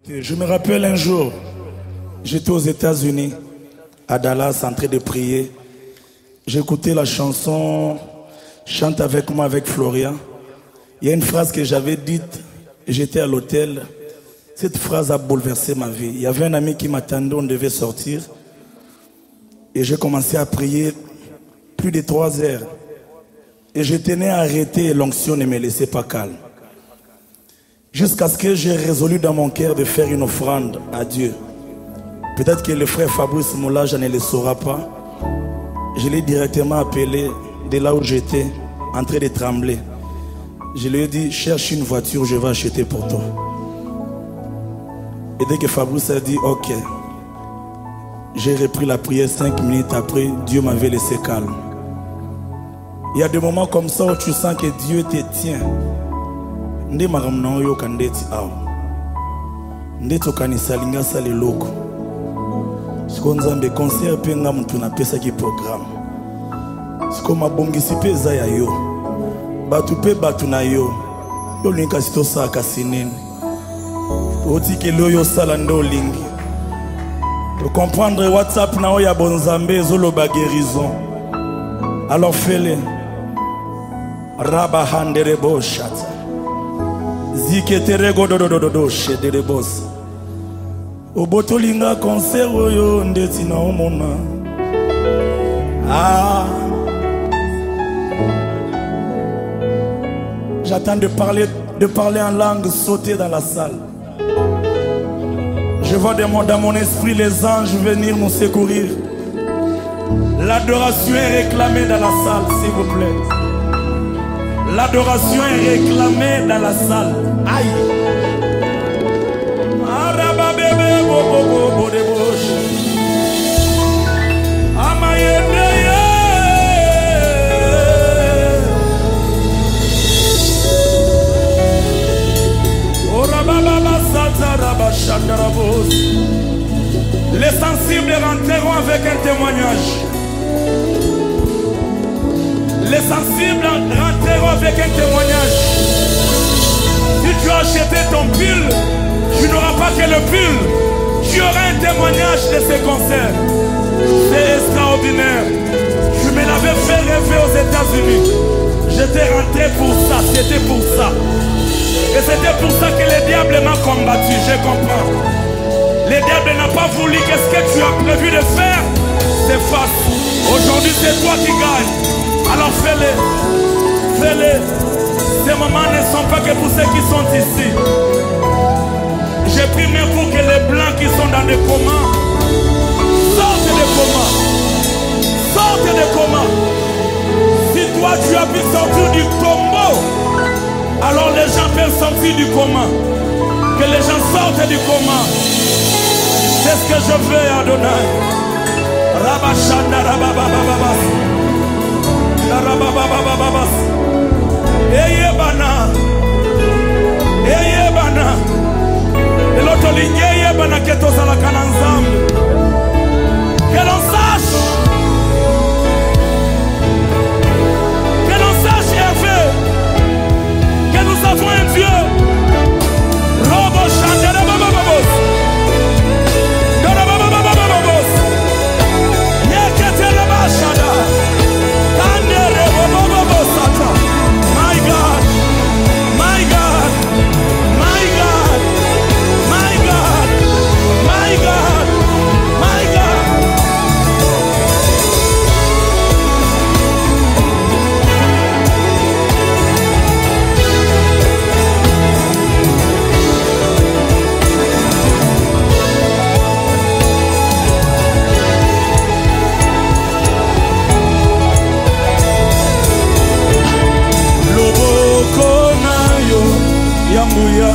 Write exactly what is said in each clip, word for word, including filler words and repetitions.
Je me rappelle un jour, j'étais aux États-Unis, à Dallas, en train de prier. J'écoutais la chanson « Chante avec moi » avec Florian. Il y a une phrase que j'avais dite, j'étais à l'hôtel. Cette phrase a bouleversé ma vie. Il y avait un ami qui m'attendait, on devait sortir. Et j'ai commencé à prier plus de trois heures. Et je tenais à arrêter et l'onction ne me laissait pas calme. Jusqu'à ce que j'ai résolu dans mon cœur de faire une offrande à Dieu. Peut-être que le frère Fabrice Moula, je ne le saura pas. Je l'ai directement appelé de là où j'étais, en train de trembler. Je lui ai dit, cherche une voiture, je vais acheter pour toi. Et dès que Fabrice a dit, ok, j'ai repris la prière cinq minutes après, Dieu m'avait laissé calme. Il y a des moments comme ça où tu sens que Dieu te tient. Nde maramna yo kandeti aw. Nde tokanisa linga sale loko. Siko nzambe concert pe nga mtu na pesa ki programme. Siko mabongisi pe za ya yo. Batu pe batu na yo. Yo linka sito saka sinene. Oti ke lo yo sala ndo lingi. Pour comprendre WhatsApp na oya bonzambe zolo ba guérison. Alors fais-le. Raba handere bo shata. Ziketerego do do do do do shedere boss. Obotolinga concert yo ndeti na omona. Ah. J'attends de parler de parler en langue sauter dans la salle. Je vois dans mon, dans mon esprit les anges venir nous secourir. L'adoration est réclamée dans la salle, s'il vous plaît. L'adoration est réclamée dans la salle. Aïe. Araba bébé bobo bobo de bouche. Amayende. Oraba baba sataraba chandarabos. Les sensibles rentreront avec un témoignage. Les sensibles rentreront avec un témoignage. Si tu as acheté ton pull, tu n'auras pas que le pull. Tu auras un témoignage de ces concerts. C'est extraordinaire. Je me l'avais fait rêver aux États-Unis. J'étais rentré pour ça, c'était pour ça. Et c'était pour ça que le diable m'a combattu, je comprends. Le diable n'a pas voulu. Qu'est-ce que tu as prévu de faire? C'est face. Aujourd'hui, c'est toi qui gagne. Alors fais-le, fais-le. Ces moments ne sont pas que pour ceux qui sont ici. J'ai pris même pour que les blancs qui sont dans des comas sortent des comas. Sortent des comas. Si toi tu as pu sortir du tombeau, alors les gens peuvent sortir du coma. Que les gens sortent du coma. C'est ce que je veux, Adonai. Rabashanda rababababas. Rabababababas. Eye bana. Eye bana. Et l'autre ligne, eye bana que tous à la cananzam. Que l'on sache. Que l'on sache, Hervé, que nous avons un Dieu. Robo Chandera Bababos. Dorababababos. Yeketele Bashada. Kandere Bababosata. My God. My God. My God. My God. My God. My God. Yambuya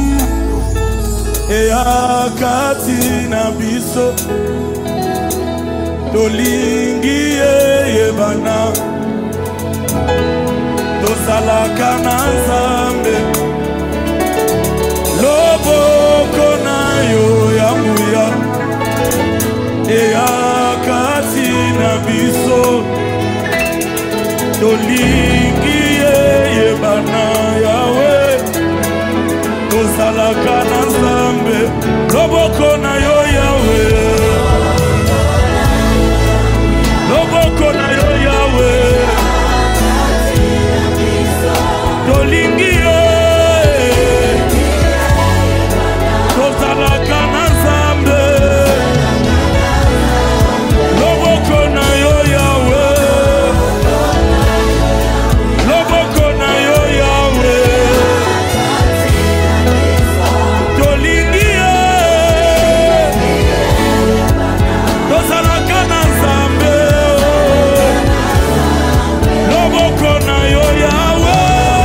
Eya kati na biso Tolingi yebana Tosalaka na Nzambe Loboko na yo yambuya Eya kati na biso Tolingi yebana Yahweh Tosalaka na Nzambe Loboko na yo Yahweh. Loboko na yo Yahweh. Tolingi yo. Tozalaka na Nzambe. Loboko na yo Yahweh. Loboko na yo Yahweh. Tolingi yo. Tozalaka na Nzambe. Loboko na yo Yahweh.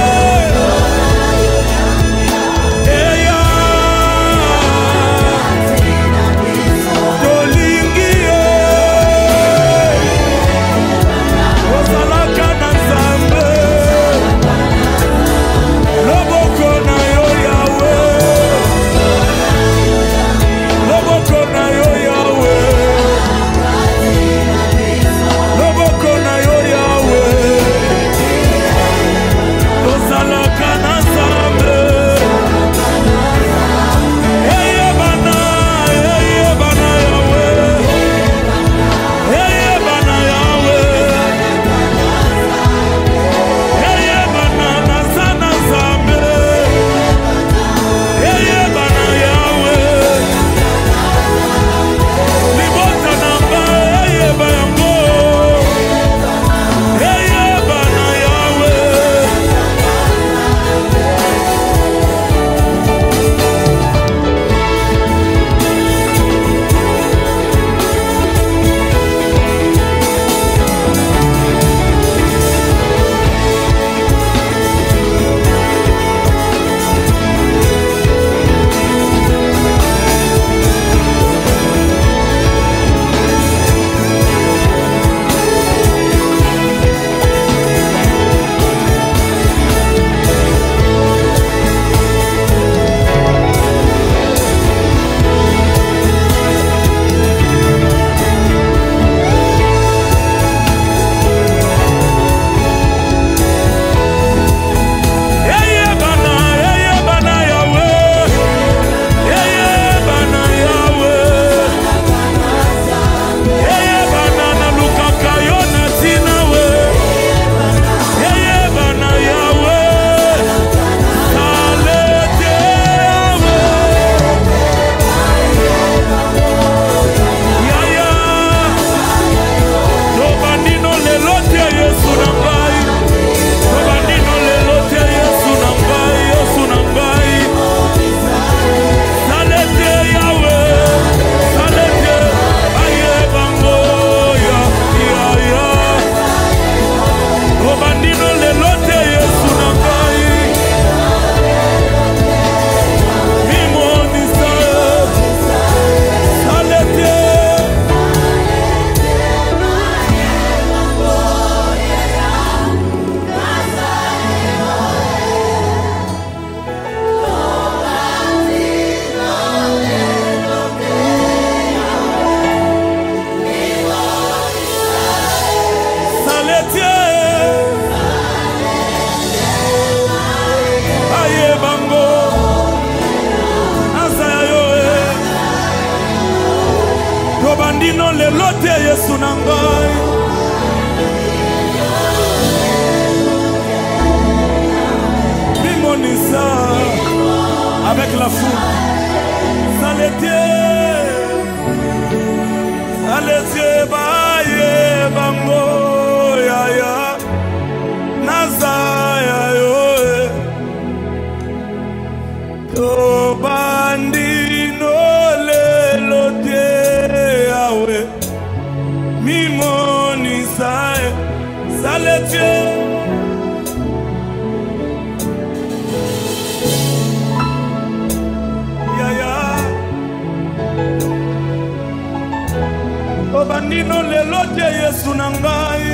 Avec la foule, ça l'était, ça l'était, baye, bango, ya ya, naza ya yo, to bandino le lote yawe, mimoni sa, ça l'était. Bandino le lote Yesu nangai.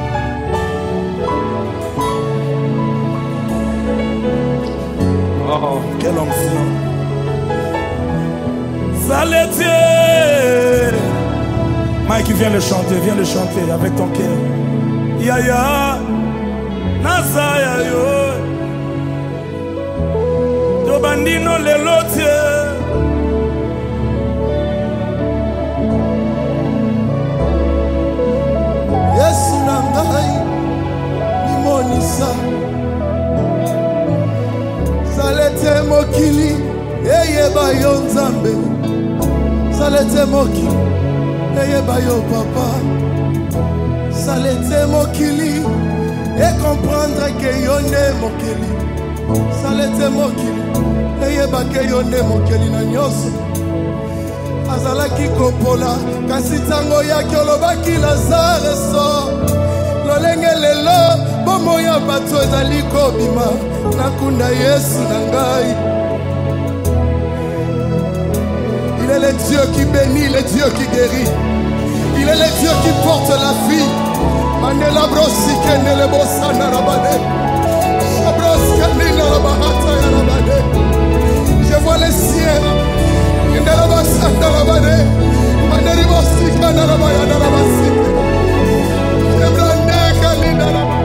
Oh, quelle onction. Saletier. Mike, viens le chanter, viens le chanter avec ton cœur. Yaya, Nazaya yo. To bandino le lote. ça. Salete mokili, eye bayo nzambe. Salete mokili, eye bayo papa. Salete mokili, et comprendre que yone mokili. Salete mokili, eye bake yone mokili na nyoso. Azalaki kopola, kasi tango yaki olobaki Lazare so. Lolenge lelo, bomo ya bato ezali kobima. Nakunda Yesu na ngai. Il est le Dieu qui bénit, le Dieu qui guérit. Il est le Dieu qui porte la vie. Manela brosi kene le bossa na rabade. Shabros kene na rabahata ya rabade. Je vois les cieux. Kene la bossa na rabade. Maneri bosi kene na rabaya na rabasi. Jebrande kene na rabade.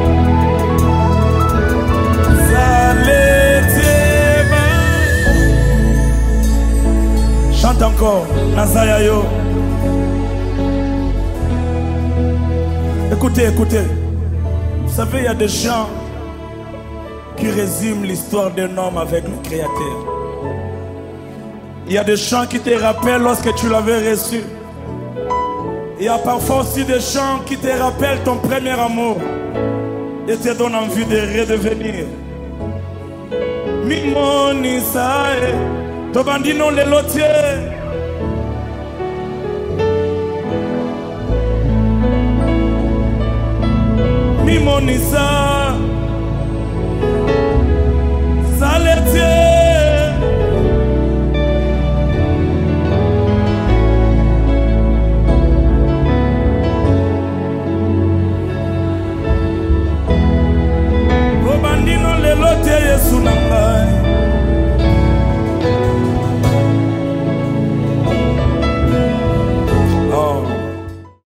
Chante encore, Nazaya yo. Écoutez, écoutez. Vous savez, il y a des gens qui résument l'histoire d'un homme avec le Créateur. Il y a des chants qui te rappellent lorsque tu l'avais reçu. Il y a parfois aussi des chants qui te rappellent ton premier amour et te donnent envie de redevenir. Mimoni sae, tobandino le lotier. Mimoni sa, saletier.